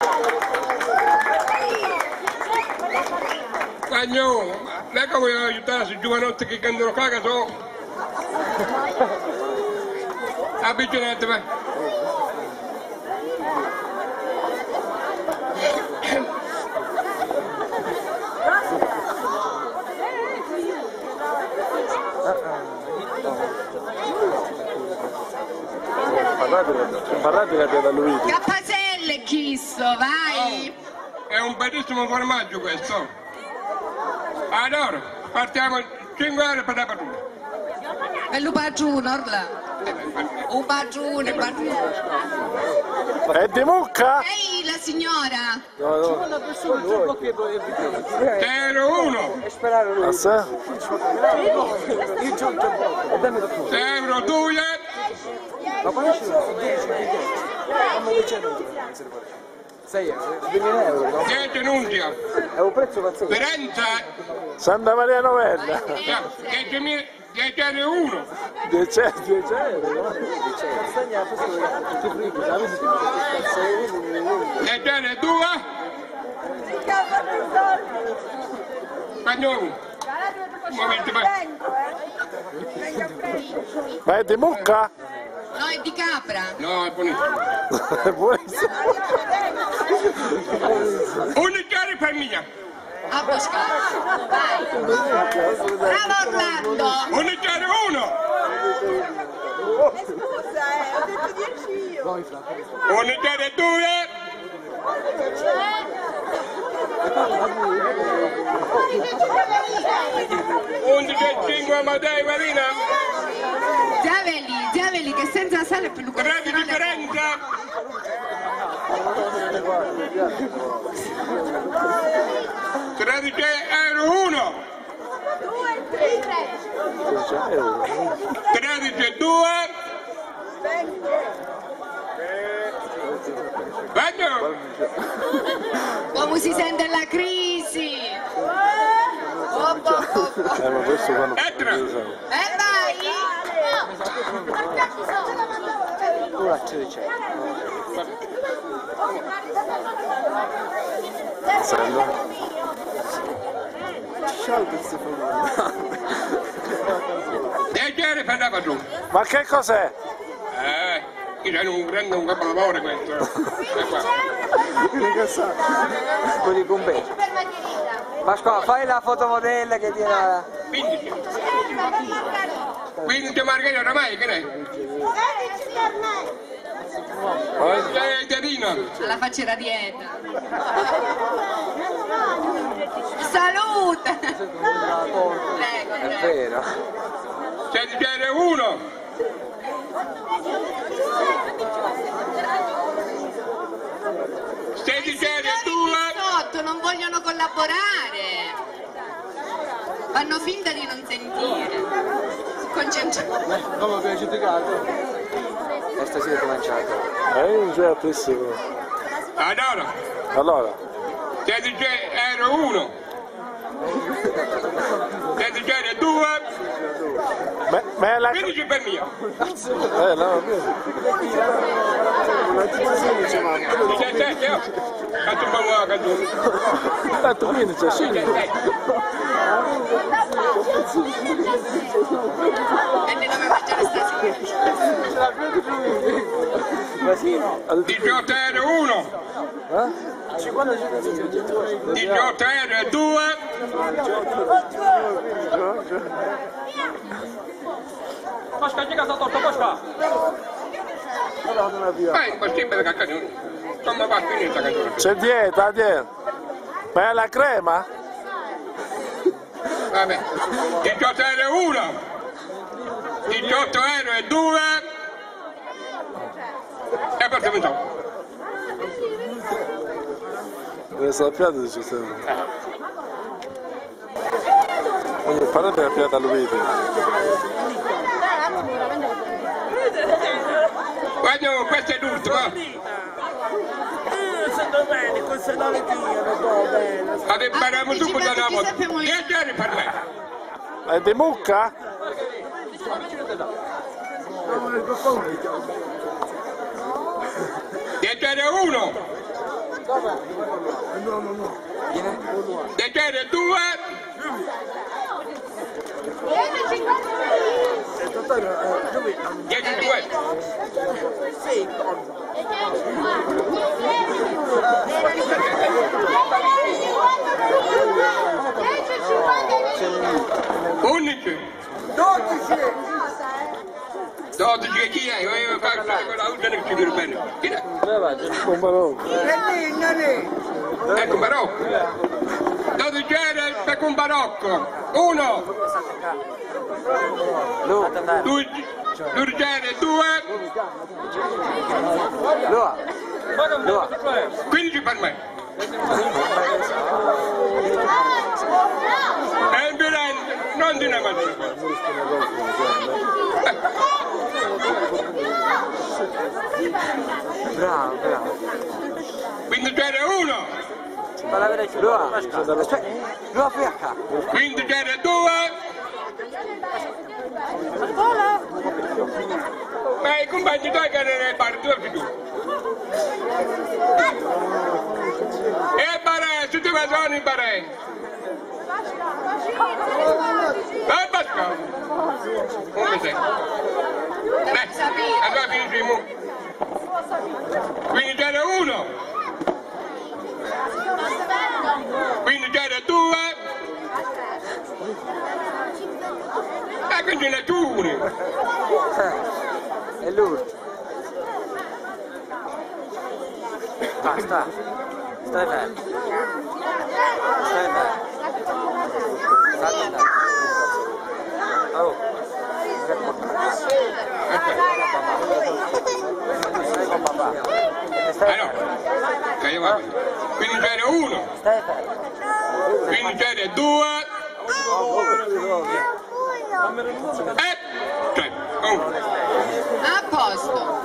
Spagnolo, non è che vuoi aiutare sui giovanotti che cantano caga, so? Avvicinate, vai. Parlate da Luigi. Cappaselle chisto, vai! È un bellissimo formaggio questo. Allora, partiamo 5 ore per la padrona. Bello padrone, orla. Un padrone, padrone. È di mucca? Ehi, la signora! No. 0-1. Assai? 0-2. Ma quando ci sono? 6 euro, 2000 euro, no? 10 Nunzia. È un prezzo pazzesco. Firenze. Santa Maria Novella. 10-1. 10 euro, no? 10-2. Spagnolo. Un momento, vai. Ma è di mucca? No, è di capra. No, è buonissimo. È buonissimo. Un bicchiere per mia. A Bosca. Vai. Bravo Orlando. Un bicchiere 1. Scusa, ho detto 10 io. Un bicchiere 2. Un bicchiere 5 Amadei Marina. Giaveli che senza sale è più lungo. 3 di differenza. 13-1. 13-2. Bagno. Come si sente la crisi? Ma questo fanno... Entra. E vai! Ora c'è. Leggere per la padrona. Ma che cos'è? Io c'è un grande capolavoro questo. Che sa? Con i compensi. Pasqua, fai la fotomodella che tiene... 15. 15 margherita oramai, che ne? 16 Terina. Alla faccia la dieta. Salute! Prego, È prego. vero. 16-1. 16-2. Non vogliono collaborare. Fanno finta di non sentire. Concentrati. Come abbiamo giudicato? E stasera è cominciato. Non c'è pressione. Allora. Allora. 16-1. 16-2. Ma è la... 15 per mio. no, 17, oh. Quanto un po' tanto 15, sì. E ne dove mangiare stasera? 18-1. 18-2. Pasqua, llega sta torta, Pasqua! Vai, possibile che accade. Come va a finire questa cagione? C'è dieta. Ma è la crema? Vabbè. 18-1. 18-2. E partiamo insieme. Deve sappiate se c'è. Parlate la fiata all'uvito. Guarda, questo è l'ultimo. Sono bene, questo non le dicono, bene. Adesso parliamo tu con la nave. 10 anni per me. È di mucca? 10-1. Decidere 2. Dieci 2. Undici. 12 che chi è? Io faccio quella ultima che ci vedo bene. Chi è? Ecco Barocco. 12 per un Barocco. 1. 2. 15 per me. E non di una mattina. Bravo, bravo. Quindi c'era 1. Falla vedere più. Aspetta, lo apri a capo. Quindi c'era 2. Ma i compagni tuoi che ne partono tu. E Barè, tutti i sono in Barè. E Pasqua. Come sei? Allora finisci. Quindi c'era 1. Quindi c'era 2. E quindi ne tu 1. È l'ultimo. Basta. Stai fermo. Stai fermo. Stai fermo. Oh. Stai con papà. Stai fermo. Quindi c'era 1. Stai fermo. Quindi c'era 2. E 3. A posto.